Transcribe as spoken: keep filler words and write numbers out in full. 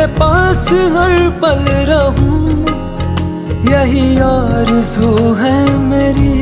तेरे पास हर पल रहूं, यही आरज़ू है मेरी।